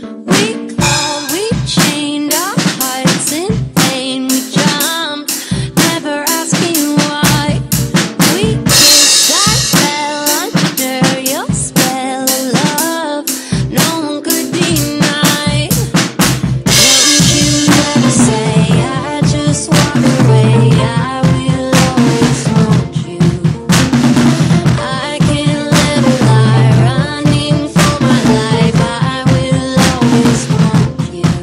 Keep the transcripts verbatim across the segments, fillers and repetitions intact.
We called, we chained our hearts in vain. We jumped, never asking why. We kissed, I fell under your spell of love. No one could deny. Don't you ever say I just walk away. I will always want you. I can't live a lie, running for my life. I will always want you.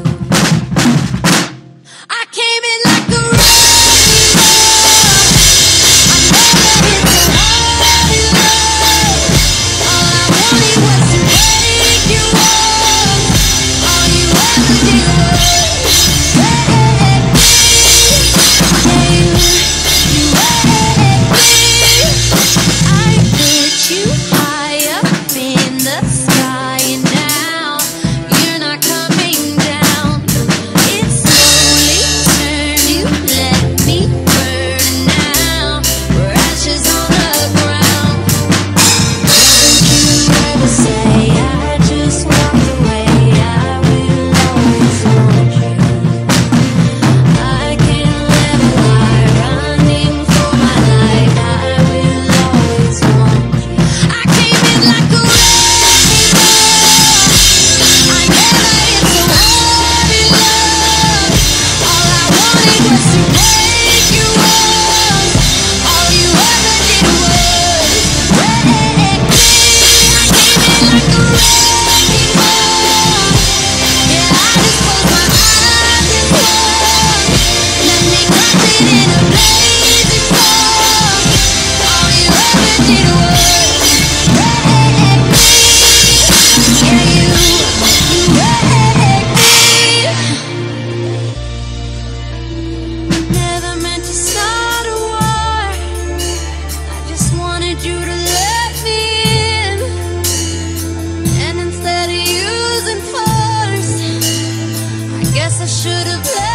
I came in like a wrecking ball. I never hit so hard in love. All I wanted was to break your walls. All you ever did was break me. Yeah, you break me. I put you high up in the sky, and now you're not coming down. It slowly turned, you let me burn. Now we're ashes on the ground. Don't you ever say I just walked away. I will always want you. I can't live a lie, running for my life. I will always want you. I came in like a wrecking ball. I never hit so hard in love. All I wanted was to break your walls. All you ever did was break me. I came in like a wrecking ball. Yeah, I just closed my eyes and swung. Let me catch it in a blazing song. All you ever did was break me. Yeah, you, you break me. Never meant to start a war. I just wanted you to let me in. And instead of using force, I guess I should have let